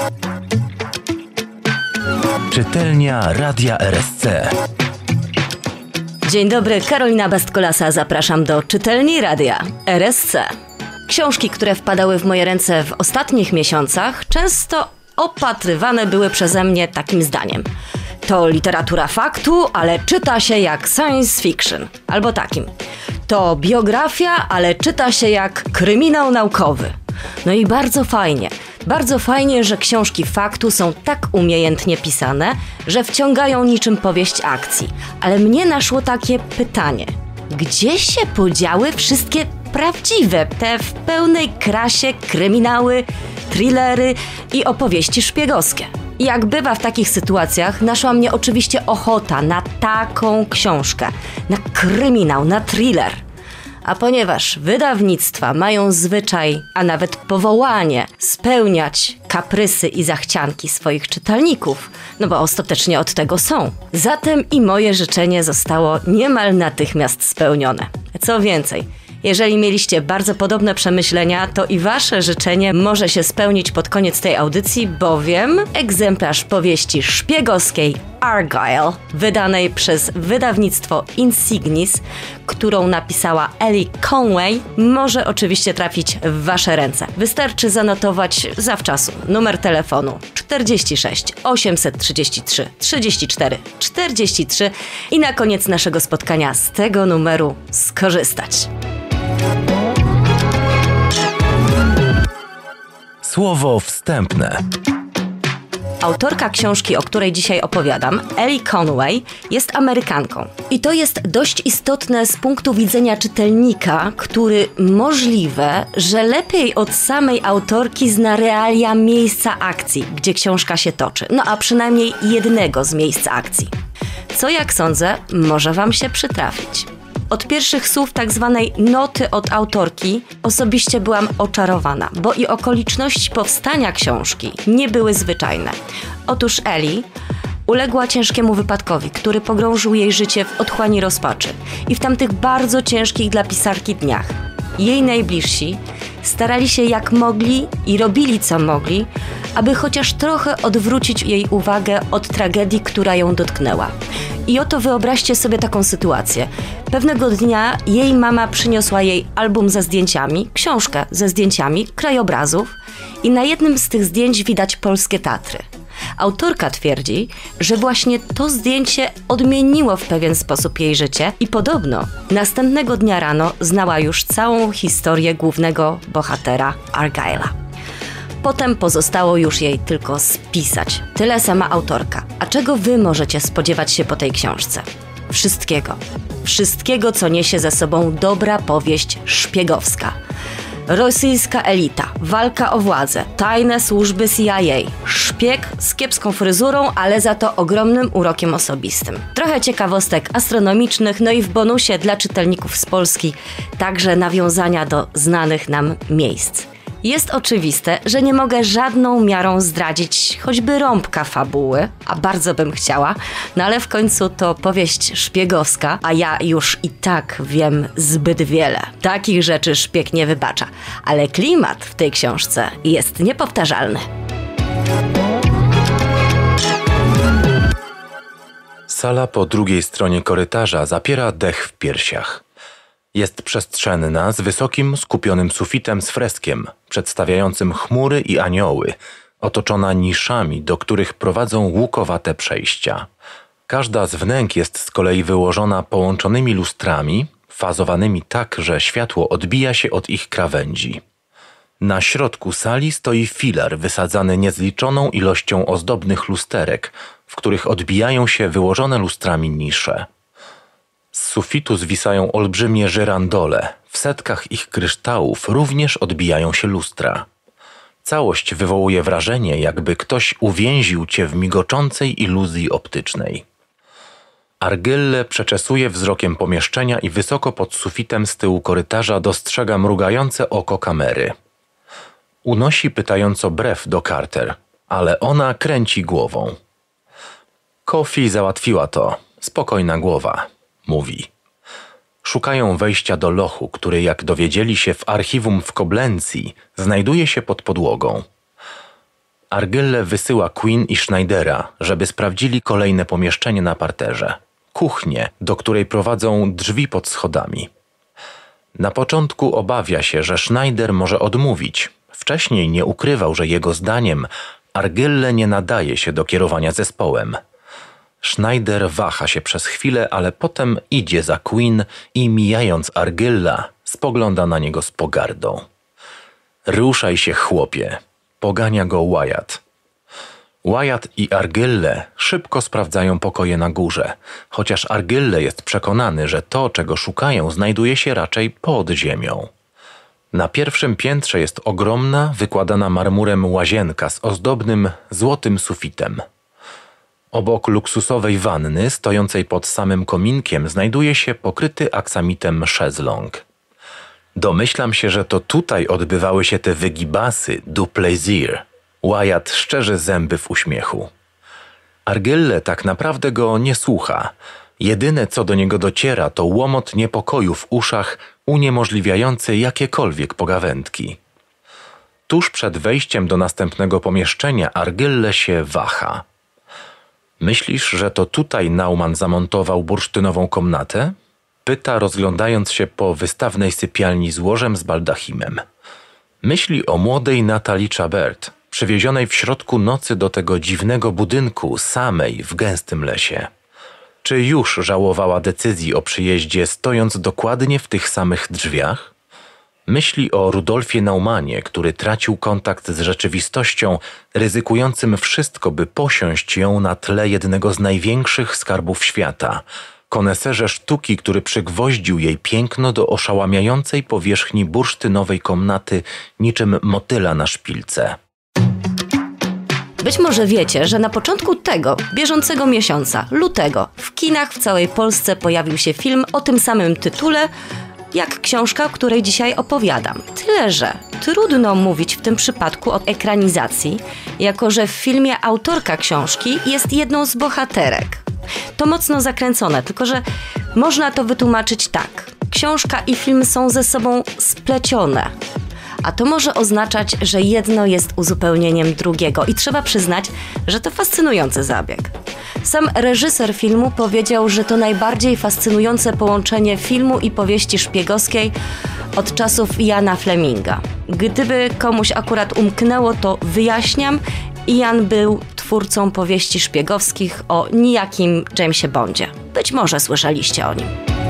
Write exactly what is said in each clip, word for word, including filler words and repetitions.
Czytelnia Radia R S C. Dzień dobry, Karolina Bastkolasa, zapraszam do Czytelni Radia R S C. Książki, które wpadały w moje ręce w ostatnich miesiącach, często opatrywane były przeze mnie takim zdaniem. To literatura faktu, ale czyta się jak science fiction. Albo takim. To biografia, ale czyta się jak kryminał naukowy. No i bardzo fajnie. Bardzo fajnie, że książki faktu są tak umiejętnie pisane, że wciągają niczym powieść akcji. Ale mnie naszło takie pytanie. Gdzie się podziały wszystkie prawdziwe, te w pełnej krasie kryminały, thrillery i opowieści szpiegowskie? I jak bywa w takich sytuacjach, naszła mnie oczywiście ochota na taką książkę, na kryminał, na thriller. A ponieważ wydawnictwa mają zwyczaj, a nawet powołanie, spełniać kaprysy i zachcianki swoich czytelników, no bo ostatecznie od tego są. Zatem i moje życzenie zostało niemal natychmiast spełnione. Co więcej, jeżeli mieliście bardzo podobne przemyślenia, to i wasze życzenie może się spełnić pod koniec tej audycji, bowiem egzemplarz powieści szpiegowskiej Argyle, wydanej przez wydawnictwo Insignis, którą napisała Ellie Conway, może oczywiście trafić w wasze ręce. Wystarczy zanotować zawczasu numer telefonu czterdzieści sześć osiemset trzydzieści trzy trzydzieści cztery czterdzieści trzy i na koniec naszego spotkania z tego numeru skorzystać. Słowo wstępne. Autorka książki, o której dzisiaj opowiadam, Ellie Conway, jest Amerykanką. I to jest dość istotne z punktu widzenia czytelnika, który możliwe, że lepiej od samej autorki zna realia miejsca akcji, gdzie książka się toczy. No a przynajmniej jednego z miejsc akcji. Co, jak sądzę, może wam się przytrafić. Od pierwszych słów tak zwanej noty od autorki osobiście byłam oczarowana, bo i okoliczności powstania książki nie były zwyczajne. Otóż Ellie uległa ciężkiemu wypadkowi, który pogrążył jej życie w otchłani rozpaczy i w tamtych bardzo ciężkich dla pisarki dniach. Jej najbliżsi starali się jak mogli i robili co mogli, aby chociaż trochę odwrócić jej uwagę od tragedii, która ją dotknęła. I oto wyobraźcie sobie taką sytuację. Pewnego dnia jej mama przyniosła jej album ze zdjęciami, książkę ze zdjęciami, krajobrazów i na jednym z tych zdjęć widać polskie Tatry. Autorka twierdzi, że właśnie to zdjęcie odmieniło w pewien sposób jej życie i podobno następnego dnia rano znała już całą historię głównego bohatera Argyle'a. Potem pozostało już jej tylko spisać. Tyle sama autorka. A czego wy możecie spodziewać się po tej książce? Wszystkiego. Wszystkiego, co niesie ze sobą dobra powieść szpiegowska. Rosyjska elita, walka o władzę, tajne służby C I A, szpieg z kiepską fryzurą, ale za to ogromnym urokiem osobistym. Trochę ciekawostek astronomicznych, no i w bonusie dla czytelników z Polski także nawiązania do znanych nam miejsc. Jest oczywiste, że nie mogę żadną miarą zdradzić choćby rąbka fabuły, a bardzo bym chciała, no ale w końcu to powieść szpiegowska, a ja już i tak wiem zbyt wiele. Takich rzeczy szpieg nie wybacza, ale klimat w tej książce jest niepowtarzalny. Sala po drugiej stronie korytarza zapiera dech w piersiach. Jest przestrzenna, z wysokim, skupionym sufitem z freskiem, przedstawiającym chmury i anioły, otoczona niszami, do których prowadzą łukowate przejścia. Każda z wnęk jest z kolei wyłożona połączonymi lustrami, fazowanymi tak, że światło odbija się od ich krawędzi. Na środku sali stoi filar wysadzany niezliczoną ilością ozdobnych lusterek, w których odbijają się wyłożone lustrami nisze. Z sufitu zwisają olbrzymie żyrandole, w setkach ich kryształów również odbijają się lustra. Całość wywołuje wrażenie, jakby ktoś uwięził cię w migoczącej iluzji optycznej. Argylle przeczesuje wzrokiem pomieszczenia i wysoko pod sufitem z tyłu korytarza dostrzega mrugające oko kamery. Unosi pytająco brew do Carter, ale ona kręci głową. Kofi załatwiła to, spokojna głowa, mówi. Szukają wejścia do lochu, który, jak dowiedzieli się w archiwum w Koblencji, znajduje się pod podłogą. Argylle wysyła Queen i Schneidera, żeby sprawdzili kolejne pomieszczenie na parterze. Kuchnię, do której prowadzą drzwi pod schodami. Na początku obawia się, że Schneider może odmówić. Wcześniej nie ukrywał, że jego zdaniem Argylle nie nadaje się do kierowania zespołem. Schneider waha się przez chwilę, ale potem idzie za Queen i mijając Argylla, spogląda na niego z pogardą. Ruszaj się, chłopie, pogania go Wyatt. Wyatt i Argylle szybko sprawdzają pokoje na górze, chociaż Argylle jest przekonany, że to, czego szukają, znajduje się raczej pod ziemią. Na pierwszym piętrze jest ogromna, wykładana marmurem łazienka z ozdobnym, złotym sufitem. Obok luksusowej wanny, stojącej pod samym kominkiem, znajduje się pokryty aksamitem szezlong. Domyślam się, że to tutaj odbywały się te wygibasy du plaisir. Wyatt szczerzy zęby w uśmiechu. Argylle tak naprawdę go nie słucha. Jedyne, co do niego dociera, to łomot niepokoju w uszach uniemożliwiający jakiekolwiek pogawędki. Tuż przed wejściem do następnego pomieszczenia Argylle się waha. Myślisz, że to tutaj Nauman zamontował bursztynową komnatę? Pyta, rozglądając się po wystawnej sypialni z łożem z baldachimem. Myśli o młodej Natalie Chabert, przywiezionej w środku nocy do tego dziwnego budynku samej w gęstym lesie. Czy już żałowała decyzji o przyjeździe, stojąc dokładnie w tych samych drzwiach? Myśli o Rudolfie Naumanie, który tracił kontakt z rzeczywistością, ryzykującym wszystko, by posiąść ją na tle jednego z największych skarbów świata, koneserze sztuki, który przygwoździł jej piękno do oszałamiającej powierzchni bursztynowej komnaty niczym motyla na szpilce. Być może wiecie, że na początku tego, bieżącego miesiąca, lutego, w kinach w całej Polsce pojawił się film o tym samym tytule, jak książka, o której dzisiaj opowiadam. Tyle, że trudno mówić w tym przypadku o ekranizacji, jako że w filmie autorka książki jest jedną z bohaterek. To mocno zakręcone, tylko że można to wytłumaczyć tak. Książka i film są ze sobą splecione. A to może oznaczać, że jedno jest uzupełnieniem drugiego i trzeba przyznać, że to fascynujący zabieg. Sam reżyser filmu powiedział, że to najbardziej fascynujące połączenie filmu i powieści szpiegowskiej od czasów Iana Fleminga. Gdyby komuś akurat umknęło, to wyjaśniam, Ian był twórcą powieści szpiegowskich o nijakim Jamesie Bondzie. Być może słyszeliście o nim.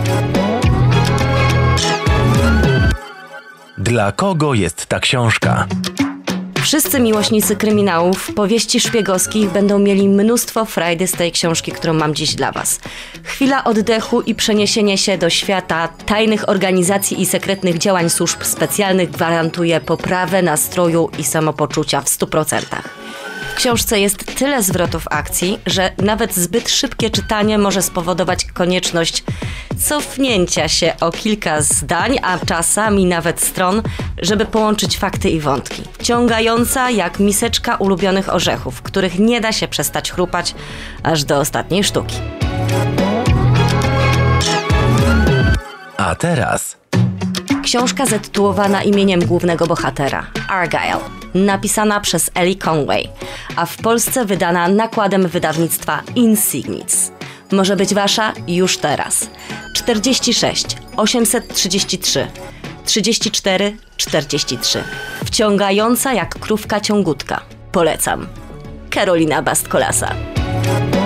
Dla kogo jest ta książka? Wszyscy miłośnicy kryminałów, powieści szpiegowskich będą mieli mnóstwo frajdy z tej książki, którą mam dziś dla Was. Chwila oddechu i przeniesienie się do świata tajnych organizacji i sekretnych działań służb specjalnych gwarantuje poprawę nastroju i samopoczucia w stu procentach. W książce jest tyle zwrotów akcji, że nawet zbyt szybkie czytanie może spowodować konieczność cofnięcia się o kilka zdań, a czasami nawet stron, żeby połączyć fakty i wątki. Wciągająca jak miseczka ulubionych orzechów, których nie da się przestać chrupać aż do ostatniej sztuki. A teraz... Książka zatytułowana imieniem głównego bohatera, Argyle, napisana przez Ellie Conway, a w Polsce wydana nakładem wydawnictwa Insignis. Może być Wasza już teraz. czterdzieści sześć osiemset trzydzieści trzy trzydzieści cztery czterdzieści trzy. Wciągająca jak krówka ciągutka. Polecam. Karolina Bast-Kolasa.